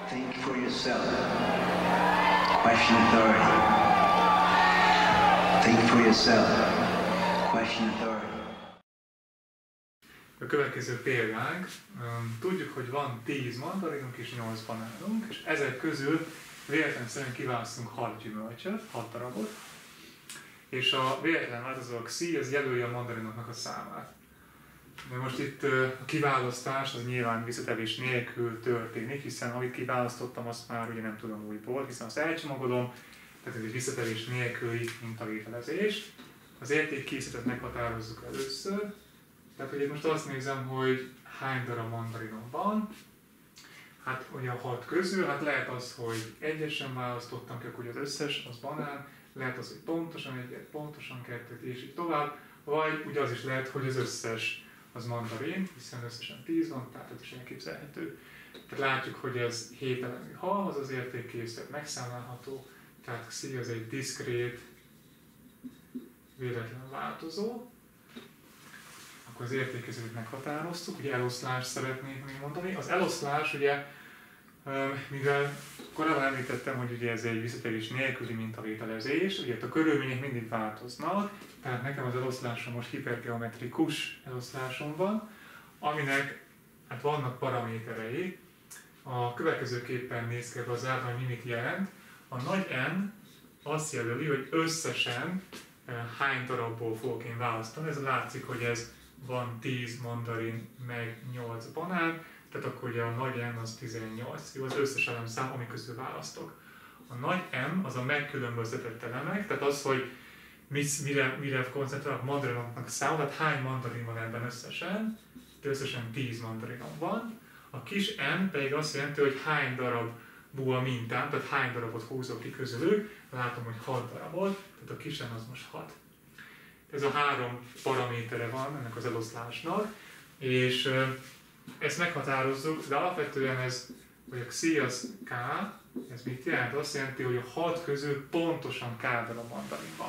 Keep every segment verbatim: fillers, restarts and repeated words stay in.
Think for yourself. Question authority. Think for yourself. Question authority. A következő példánk, tudjuk, hogy van tíz mandarinunk és nyolc banánunk, és ezek közül véletlenszerűen kiválasztunk hat gyümölcsöt, hat darabot, és a véletlen változó a xi, az jelölje a mandarinoknak a számát. De most itt a kiválasztás az nyilván visszatevés nélkül történik, hiszen amit kiválasztottam, azt már ugye nem tudom újból, hiszen azt elcsomagolom, tehát ez egy visszatevés nélküli mintavételezés. Az értékkészletet meghatározzuk először. Tehát ugye most azt nézem, hogy hány darab mandarinom van. Hát ugye a hat közül, hát lehet az, hogy egyesen választottam ki, akkor az összes, az banán, lehet az, hogy pontosan egyet, pontosan kettőt, és így tovább, vagy ugye az is lehet, hogy az összes az mandarin, hiszen összesen tíz van, tehát ez is elképzelhető. Tehát látjuk, hogy ez hét elemű halmaz, az értékkészlet megszámlálható, tehát xi az egy diszkrét, véletlen változó. Akkor az értékezőt meghatároztuk, ugye eloszlást szeretnék még mondani. Az eloszlás ugye, mivel korábban említettem, hogy ugye ez egy visszatérés nélküli mintavételezés, ugye a körülmények mindig változnak, tehát nekem az eloszlásom most hipergeometrikus eloszlásom van, aminek hát vannak paraméterei. A következőképpen néz ki az ábra, hogy mit jelent. A nagy N azt jelöli, hogy összesen hány darabból fogok én választani. Ez látszik, hogy ez van tíz mandarin, meg nyolc banán, tehát akkor ugye a nagy M az tizennyolc, jó, az összes elemszám, ami közül választok. A nagy M az a megkülönböztetett elemek, tehát az, hogy mire, mire koncentrálok a mandarinoknak száma, tehát hány mandarin van ebben összesen, de összesen tíz mandarinom van. A kis M pedig azt jelenti, hogy hány darabból a mintám, tehát hány darabot húzok ki közülük, látom, hogy hat darabot, tehát a kis M az most hat. Ez a három paramétere van ennek az eloszlásnak, és ezt meghatározzuk, de alapvetően ez, hogy a xi az K, ez mit jelent? Azt jelenti, hogy a hat közül pontosan K darab mandarin van.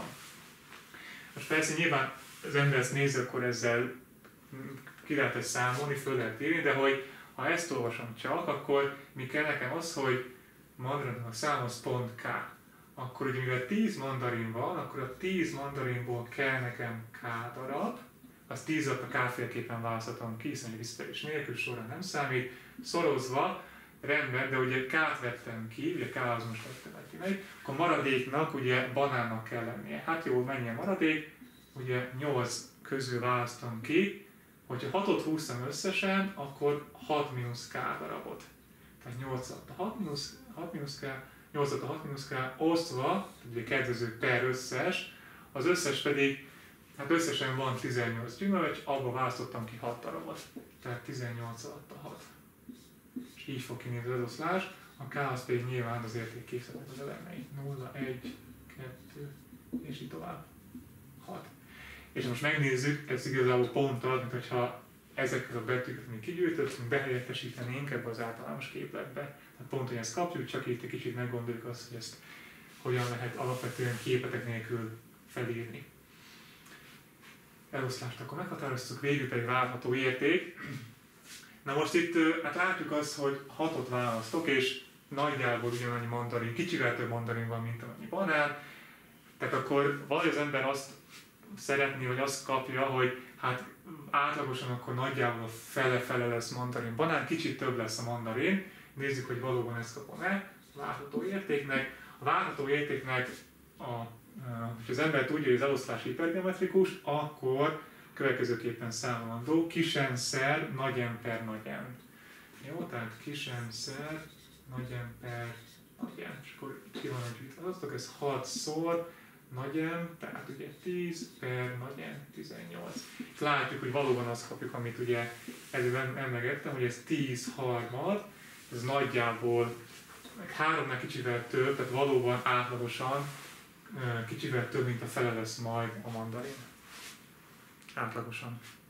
Most persze nyilván az ember ezt nézi, akkor ezzel ki lehet ezt számolni, föl lehet írni, de hogy ha ezt olvasom csak, akkor mi kell nekem az, hogy mandarinok szám az pont K. Akkor ugye mivel tíz mandarin van, akkor a tíz mandarinból kell nekem K darab, az tíz a K félképpen választhatom ki, hiszen visszatérés nélkül sorra nem számít, szorozva, rendben, de ugye K-t vettem ki, ugye K az most vettem ki meg, akkor maradéknak ugye banánnak kell lennie. Hát jó, mennyi a maradék, ugye nyolc közül választom ki, hogyha hatot húztam összesen, akkor hat mínusz K darabot. Tehát nyolc a hat mínusz K, nyolc a hat mínusz K osztva, ugye kedvező per összes, az összes pedig, hát összesen van tizennyolc gyümölcs, abba választottam ki hat darabot. Tehát tizennyolc alatt a hat. És így fog kinézni az eloszlás. A K az pedig nyilván az értékkészletnek az elemei. nulla, egy, kettő, és így tovább. hat. És most megnézzük, ez igazából pont az, mint hogyha ezeket a betűket mi kigyűjtöttünk, behelyettesítenénk ebbe az általános képletbe. Tehát pont, hogy ezt kapjuk, csak itt egy kicsit meggondoljuk azt, hogy ezt hogyan lehet alapvetően képletek nélkül felírni. Eloszlást akkor meghatároztuk, végül pedig várható érték. Na most itt hát látjuk azt, hogy hatot választok, és nagyjából ugyanannyi mandarin, kicsivel több mandarin van, mint amennyi banán. Tehát akkor vagy az ember azt szeretné, vagy azt kapja, hogy hát átlagosan akkor nagyjából a fele-fele lesz mandarin banán, kicsit több lesz a mandarin. Nézzük, hogy valóban ezt kapom-e várható értéknek. A várható értéknek, a, hogy az ember tudja, hogy az eloszlás hipergeometrikus, akkor következőképpen számolandó, kis n szer nagy M per nagy M. Jó, tehát kis n szer nagy M per nagy M. És akkor ki van a gyűjtve, ez hatszor nagy M, tehát ugye tíz per nagy M, tizennyolc. Itt látjuk, hogy valóban azt kapjuk, amit ugye előbb emlegettem, hogy ez tíz harmad, ez nagyjából háromnál kicsivel több, tehát valóban átlagosan kicsivel több, mint a fele lesz majd a mandarin. Átlagosan.